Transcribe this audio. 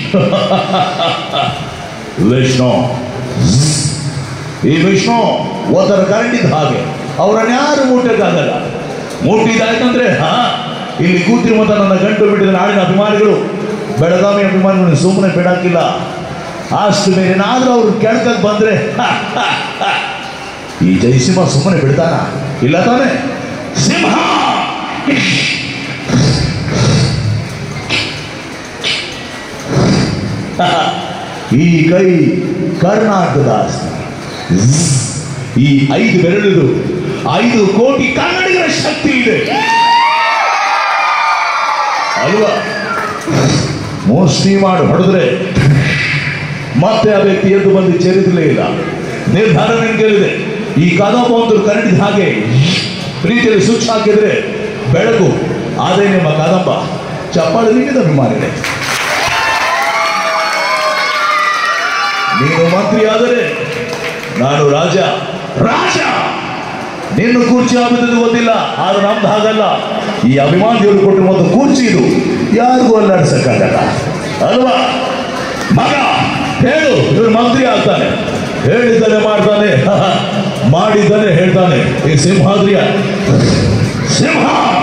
ವಿಷ್ಣು, ಈ ವಿಷ್ಣು ಒಂಥರ ಕರೆಂಟಿದ್ದ ಹಾಗೆ, ಅವರನ್ನು ಯಾರು ಮುಟ್ಟಕ್ಕಾಗಲ್ಲ. ಮುಟ್ಟಿದಾಯ್ತಂದ್ರೆ ಇಲ್ಲಿ ಕೂತಿರುವಂತ ನನ್ನ ಗಂಟು ಬಿಟ್ಟಿದ ನಾಡಿನ ಅಭಿಮಾನಿಗಳು, ಬೆಳಗಾವಿ ಅಭಿಮಾನಿಗಳು ಸುಮ್ಮನೆ ಬಿಡಾಕಿಲ್ಲ. ಅಷ್ಟು ಮೇಲೆ ಏನಾದ್ರೂ ಅವ್ರು ಕೆಳಕಕ್ಕೆ ಬಂದ್ರೆ ಈ ಜಯಸಿಂಹ ಸುಮ್ಮನೆ ಬಿಡ್ತಾನ? ಇಲ್ಲ ತಾನೆ? ಸಿಂಹ ಈ ಕೈ ಕರ್ನಾಟಕದ ಆಸ್ತಿ. ಈ 5 ಬೆರಳು 5 ಕೋಟಿ ಕನ್ನಡಿಗರ ಶಕ್ತಿ ಇದೆ ಅಲ್ವಾ? ಮೋಸ್ಟಿ ಮಾಡಿ ಹೊಡೆದ್ರೆ ಮತ್ತೆ ಆ ವ್ಯಕ್ತಿ ಎದ್ದು ಬಂದು ಚರಿತ್ರಲೇ ಇಲ್ಲ. ನಿರ್ಧಾರ ನಿನ್ಗೆಲ್ಲಿದೆ. ಈ ಕದಂಬ ಒಂದು ಕನ್ನಡಿದ ಹಾಗೆ ಪ್ರೀತಿಯಲ್ಲಿ ಸ್ವಿಚ್ ಹಾಕಿದ್ರೆ ಬೆಳಕು, ಅದೇ ನಿಮ್ಮ ಕದಂಬ. ಚಪ್ಪಾಳೆ ನಿಂತಿದ್ದ ಅಭಿಮಾನಿಗಳೇ. ನೀನು ಮಂತ್ರಿ ಆದರೆ ನಾನು ರಾಜ. ರಾಜ ನಿನ್ನ ಕುರ್ಚಿ ಆಗುತ್ತದೆ ಗೊತ್ತಿಲ್ಲ, ಆದ್ರೆ ನಮ್ದು ಹಾಗಲ್ಲ. ಈ ಅಭಿಮಾನಿಗಳು ಕೊಟ್ಟಿರುವಂತ ಕುರ್ಚಿ ಇದು ಯಾರಿಗೂ ಅಲ್ಲಾಡ್ಸಕ್ಕಾಗಲ್ಲ ಅಲ್ವಾ? ಮಗ ಹೇಳು, ಇವರು ಮಂತ್ರಿ ಆಗ್ತಾನೆ, ಹೇಳಿದ್ದಾನೆ ಮಾಡ್ತಾನೆ, ಮಾಡಿದ್ದಾನೆ ಹೇಳ್ತಾನೆ. ಈ ಸಿಂಹಾದ್ರಿಯ ಸಿಂಹ